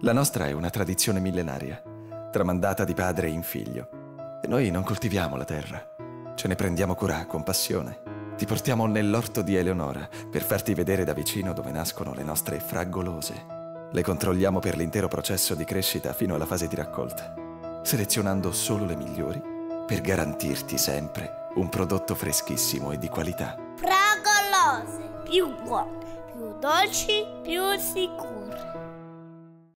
La nostra è una tradizione millenaria, tramandata di padre in figlio. E noi non coltiviamo la terra, ce ne prendiamo cura con passione. Ti portiamo nell'orto di Eleonora per farti vedere da vicino dove nascono le nostre fraggolose. Le controlliamo per l'intero processo di crescita fino alla fase di raccolta, selezionando solo le migliori per garantirti sempre un prodotto freschissimo e di qualità. Fragolose, più buone, più dolci, più sicure.